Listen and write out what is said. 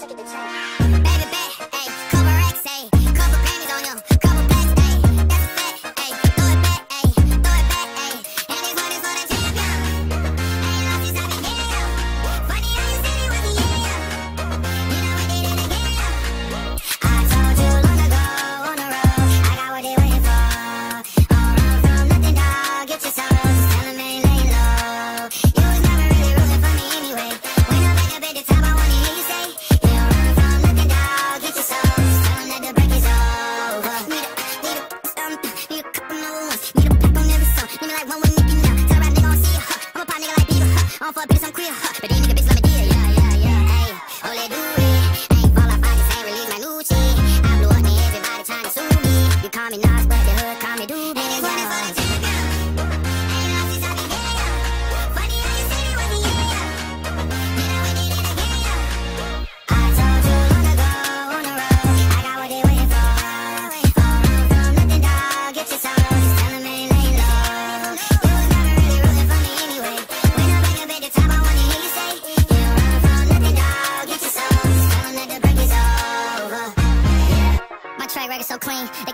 took it to change. Baby, bet, ayy, couple racks, ayy, couple Grammys on you, couple blacks, ayy, that's a fact, ayy, throw it back, ayy, throw it back, ayy, and this one is for the champion. Ain't lost since I began, yo. Funny how you said it was a yeah, yo. You know I did it again, yo. I told you long ago on the road, I got what they waiting for. All run from nothing, dog, get your soul, just tell them ain't lay low. You was never really rooting for me anyway. When I'm back up at the top, I wanna hear you say, you don't run from nothing, dog, get your soul, just tell them that the break is over. Need a couple more ones, need a pack on every song, need me like one with Nicky now. Tell a rap nigga on see ya, I'm a pop nigga like Bieber, on for a bitch, I'm queer, but these nigga bitch let me deal, yeah, ayy, oh let do it, ain't fall off, I just ain't release my new shit. I blew up and everybody trying to sue me. You call me Nas, but the hood call me Doobie. And this one is for the champion. Ain't lost since I began, yo. Funny how you said it was a yeah, yo. You know we did it again, yo. I told you long ago on the road, I got what they waiting for. All run from nothing, dog, get your soul, just tell them ain't lay low. You was never really rooting for me anyway. When I'm back up at the top, I wanna hear you say, you don't run from nothing, dog, get your soul, just tell them that the break is over. Yeah. My track record so clean, they